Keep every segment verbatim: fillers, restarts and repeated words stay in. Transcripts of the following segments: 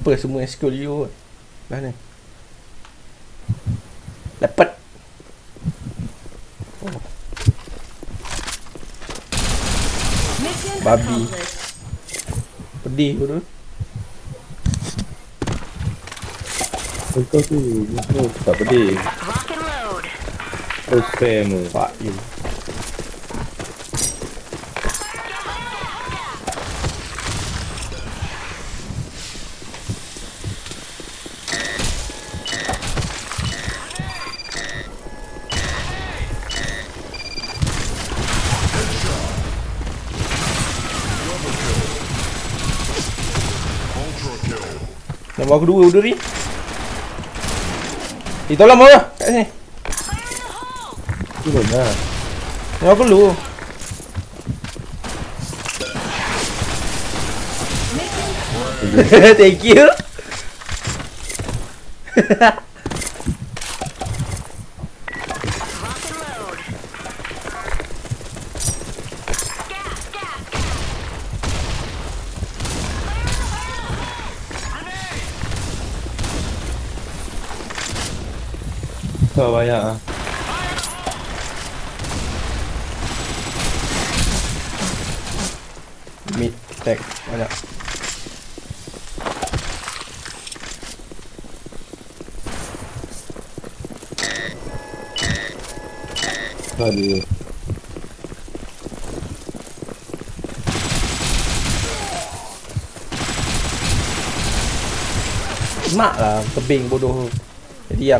Apa semua skill you dah ni. Dapat. Oh. Babi. Pedih tu. Kau tu, kau tak pedih. Oh, spam. Fuck you. Nombor kedua udah ni. Eh, tolong bawah kat sini. Tu benar. Nombor aku dulu. Thank you. Kau banyak ah. Mid tag banyak. Aduh. Mak lah tebing bodoh. Jadi yang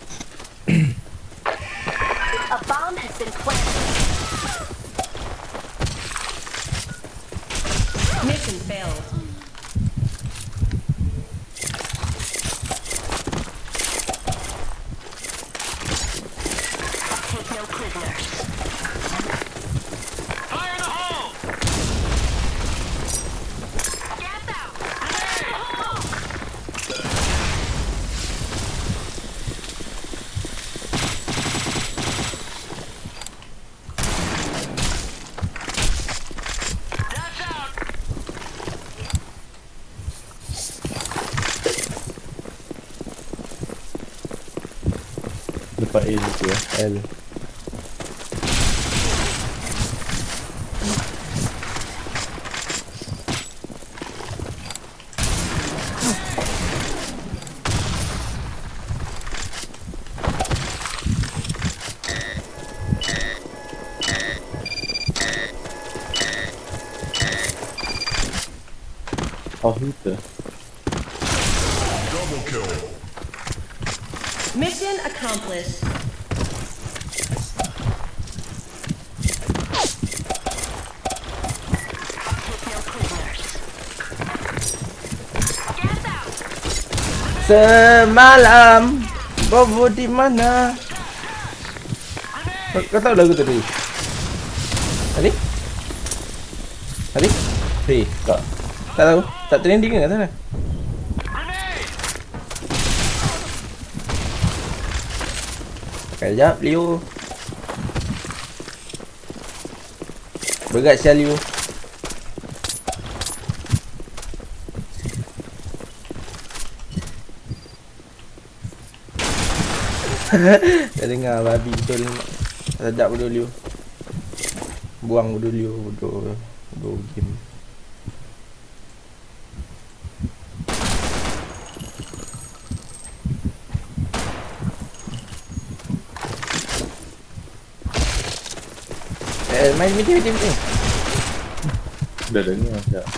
A bomb has been planted. Mission failed. Take no prisoners. Fire in the hole! Gas out! Depan A tu ya. L. Oh, itu. Double kill. Mission accomplished. Semalam Bobo di mana? Kau, kau tahu lagu tu tadi? Tadi? Tadi? Tadi? Tak. Tak tahu. Tak trending ke kat sana? Sekejap Leo. Berat sial Leo. Dah dengar babi betul. Sedap bodoh Leo. Buang bodoh Leo. Bodoh Bodoh game. Eh, main media media media. Dah dengar tak?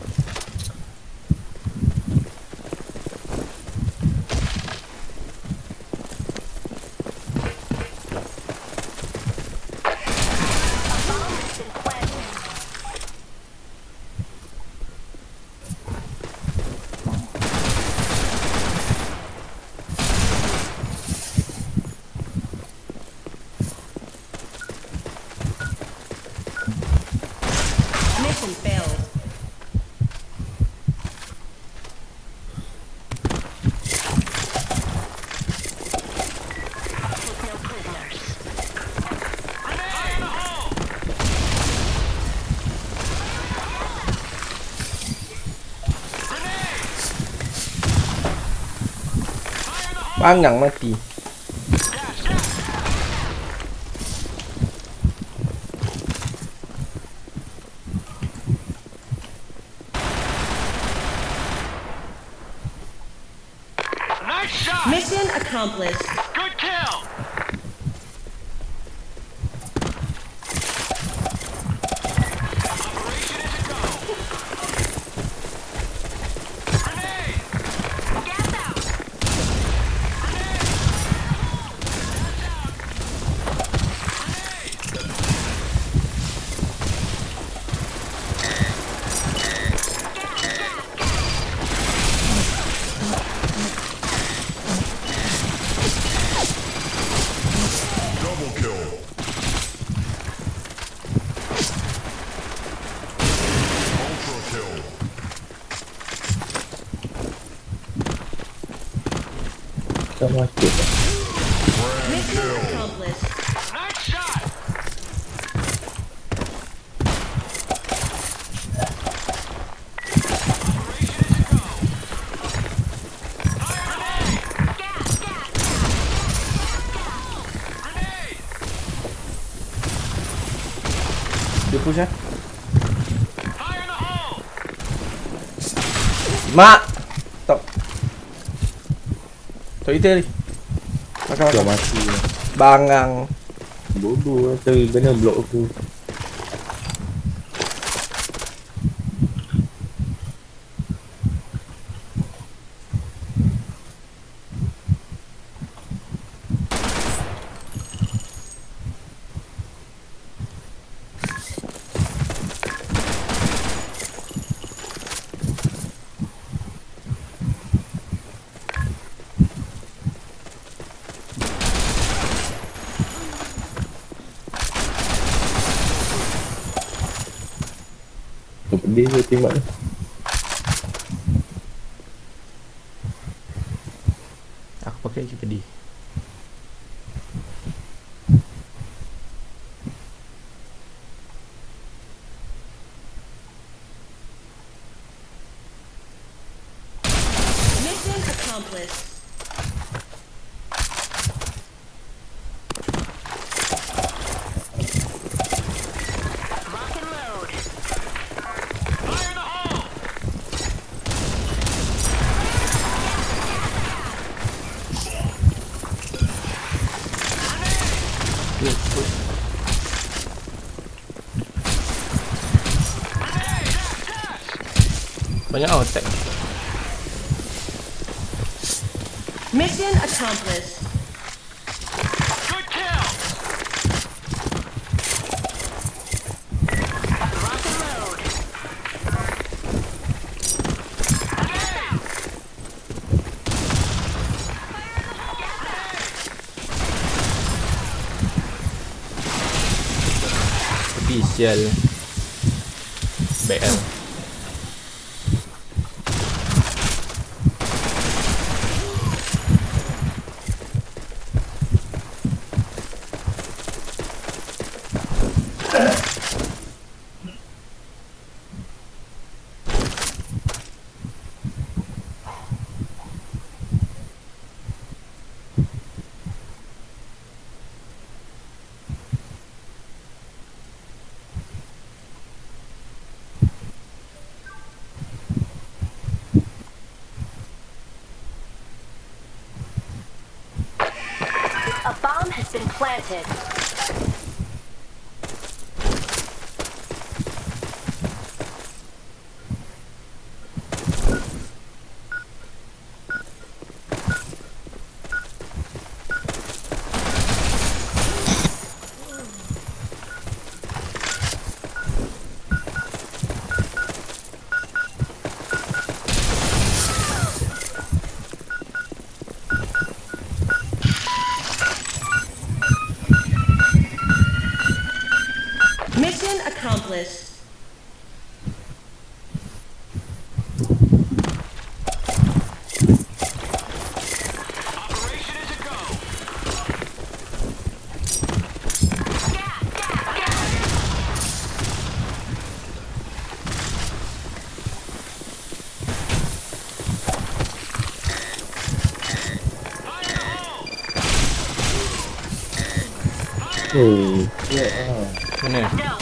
Mission failed. Take no prisoners. Pangang mati. Nice shot. Mission accomplished. Good kill. Operation is a go. Grenade. Gas out. Double kill. Ultra kill. Kita mati. Grand Mission kill. accomplished. Nice shot. Operation is a go. Fire grenade. Gas, gas, Grenade. Dia push eh. Fire in the hole. Mak. Stop. Tok kita ni. Makan Kita makan. mati. Bangang. Bodoh lah. Tapi kena blok aku. Kau pedih je tembak ni. Aku pakai je pedih. Mission accomplished. Lock and load. Fire in the hole. Push, push. Banyak tau attack. Mission accomplished. Good kill. Lock and load. Tapi sial. Baik lah. A bomb has been planted. Mission accomplished. Operation is a go. Fire Eh, ya. Ah. Mana? No.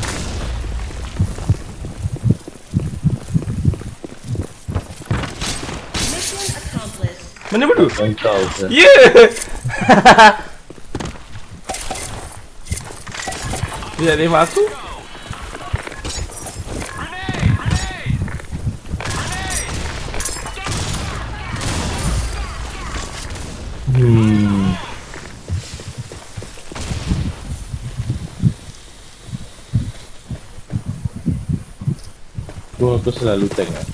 Mission accomplished. Mana bodoh? Engkau ke? Ya! Dia tak tembak aku? Grenade! Grenade! Grenade! Hmm. Tu aku selalu tank lah.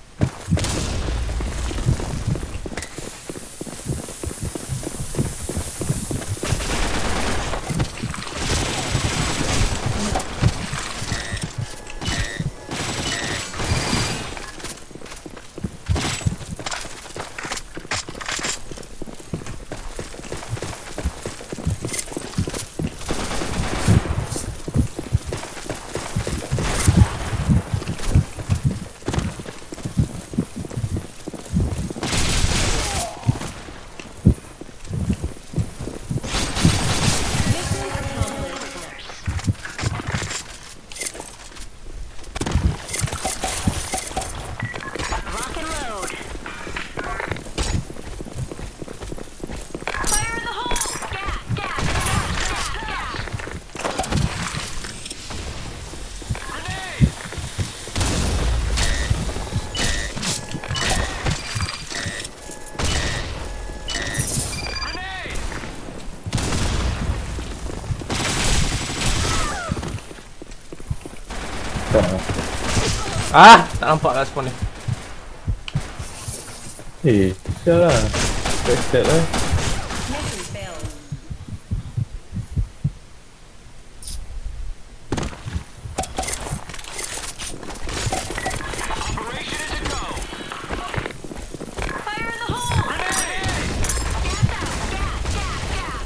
Mission accomplished. Rock and load. Fire in the hole! Gas, gas, gas, gas, gas. Grenade! Grenade! Tak lah. Ah! Tak nampak kat spawn ni. Eh, sial lah. Tak start lah. Mission failed. Operation is a go! Fire in the hole! Grenade! Gas out! Gas, gas, gas.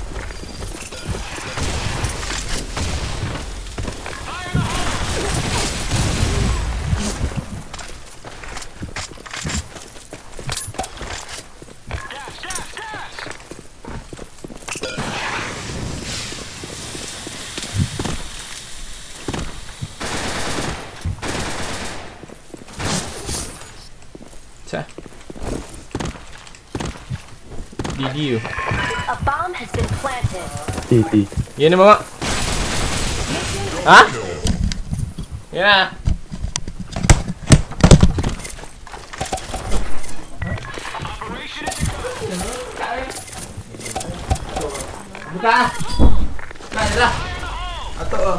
Fire in the hole! Gas, gas, gas! Cak. Didi tu. A bomb has been planted. T, T. Ya ni mamak. Ha? Ya. Operation is a go! Buka. Nak je lah. Atuk lah.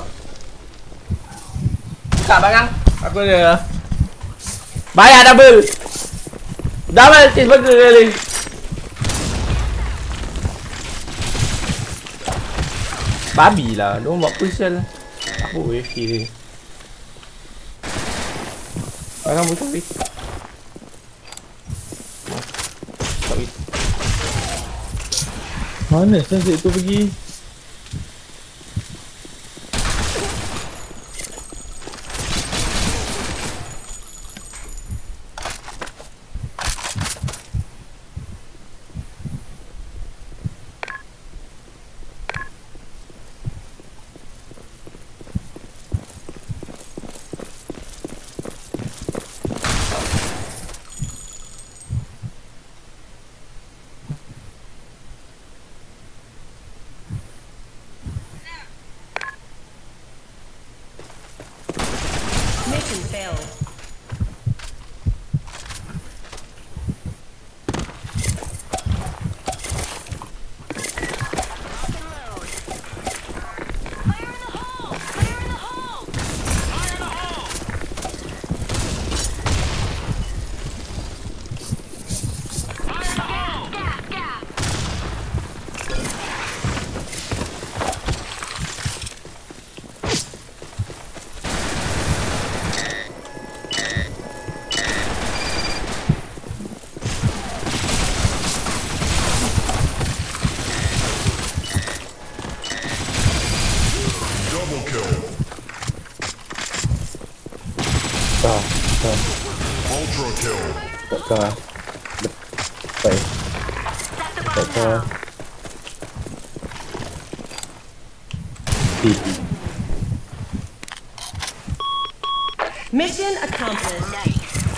Buka barang. Aku ada. Bayar double. Double cheeseburger kali. Babi lah. Diorang buat pusal. Aku W F K dia. Barang pusal ni. Sorry. Mana sunset tu pergi? Mission failed. Double kill. Tak, tak, Ultra kill. tak tak. Baik, Set the tak bomb tak. down. Hihi. Mission accomplished. Nice.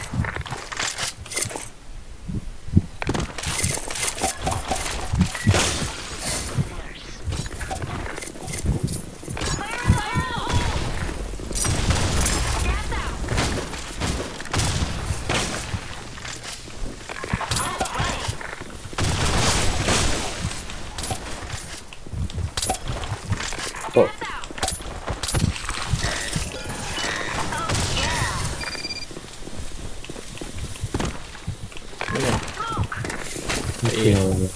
Oh, Mana? okay.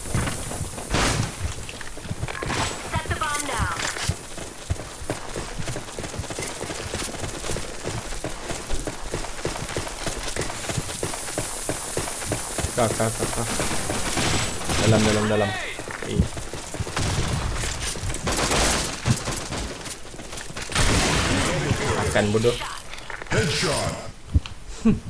Set the bomb down. Kah, kah, kah, kah. Dalam, dalam, dalam. Eh. Makan bodoh. Headshot.